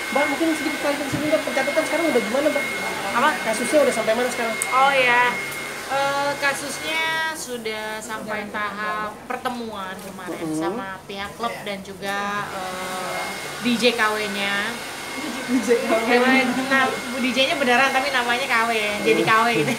Mbak mungkin sedikit kali di sini Mbak, pencatatan sekarang udah gimana Mbak? Apa? Kasusnya udah sampai mana sekarang? Oh ya, kasusnya sudah sampai tahap pertemuan kemarin sama pihak klub dan juga DJ KW-nya. DJ Nah, DJ-nya beneran tapi namanya KW, jadi KW gitu.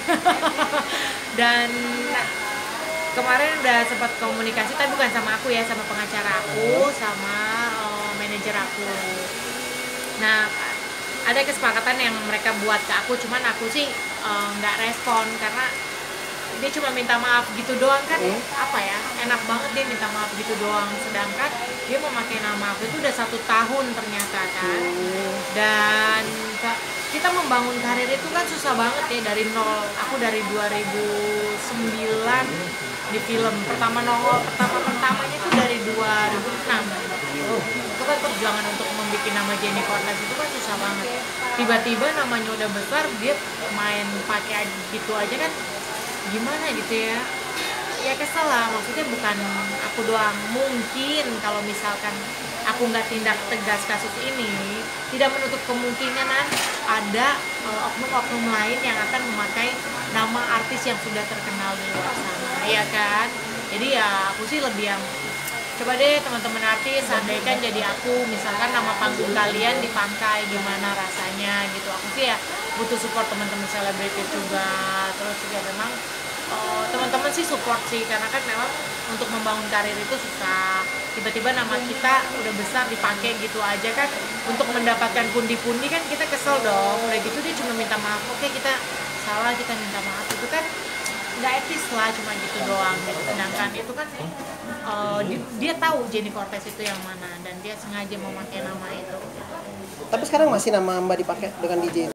Dan kemarin udah sempat komunikasi, tapi bukan sama aku ya, sama pengacara aku, sama manajer aku. Nah, ada kesepakatan yang mereka buat ke aku, cuman aku sih nggak respon karena dia cuma minta maaf gitu doang kan. Apa ya, enak banget dia minta maaf gitu doang, sedangkan dia memakai nama aku itu udah 1 tahun ternyata kan. Dan kita membangun karir itu kan susah banget ya, dari nol. Aku dari 2009 di film pertamanya itu dari 2006. Itu kan perjuangan untuk membuat nama Jenny Cortez itu kan susah banget. Tiba-tiba namanya udah besar, dia main pakai gitu aja kan, gimana gitu ya. Ya kesel lah, maksudnya bukan aku doang. Mungkin kalau misalkan aku nggak tindak tegas kasus ini, tidak menutup kemungkinan ada oknum-oknum lain yang akan memakai nama artis yang sudah terkenal di luar sana, ya kan. Jadi ya aku sih lebih yang, coba deh teman-teman artis, andaikan jadi aku, misalkan nama panggung kalian dipakai, gimana rasanya gitu. Aku sih ya butuh support teman-teman selebritis juga. Terus juga memang teman-teman sih support sih, karena kan memang untuk membangun karir itu susah. Tiba-tiba nama kita udah besar dipakai gitu aja kan, untuk mendapatkan pundi-pundi kan kita kesel dong. Udah gitu dia cuma minta maaf, oke kita salah, kita minta maaf, itu kan nggak etis lah, cuma gitu doang gitu. Sedangkan itu kan dia tahu Jenny Cortez itu yang mana dan dia sengaja memakai nama itu. Tapi sekarang masih nama Mbak dipakai dengan DJ?